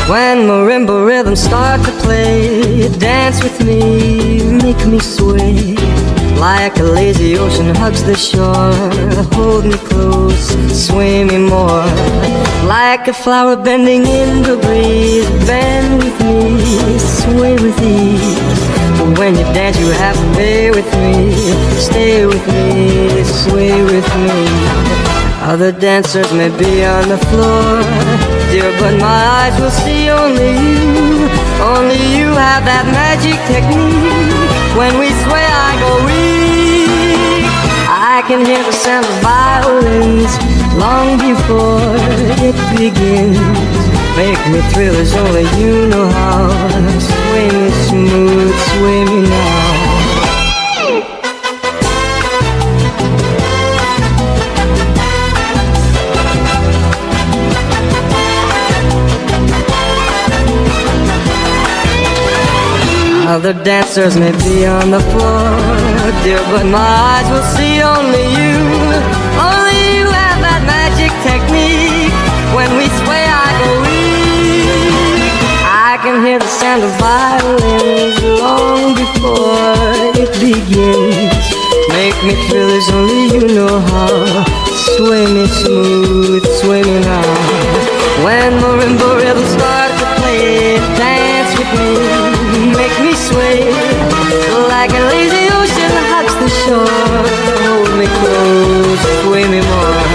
When marimba rhythms start to play, dance with me, make me sway. Like a lazy ocean hugs the shore, hold me close, sway me more. Like a flower bending in the breeze, bend with me, sway with ease. But when you dance you have to stay with me, stay with me, sway with me. Other dancers may be on the floor, dear, but my eyes will see only you. Only you have that magic technique. When we sway I go weak. I can hear the sound of violins long before it begins. Make me thrill as only you know how. Sway me smooth, sway me now. Other dancers may be on the floor, dear, but my eyes will see only you. Only you have that magic technique. When we sway I go weak. I can hear the sound of violins long before it begins. Make me thrill as only you know how. Sway me smooth, sway me now. When marimba rhythms start to play, dance with me, make me sway. Like a lazy ocean hugs the shore, hold me close, sway me more.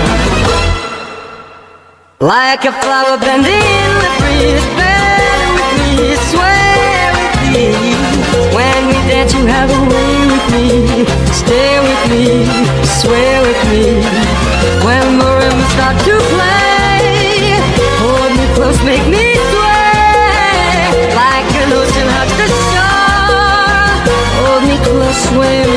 Like a flower bending in the breeze, bend with me, sway with me. When we dance you have a way with me, stay with me, sway with me. When marimba start to play, hold me close, make me sway. Like an ocean hugs the shore, hold me close, sway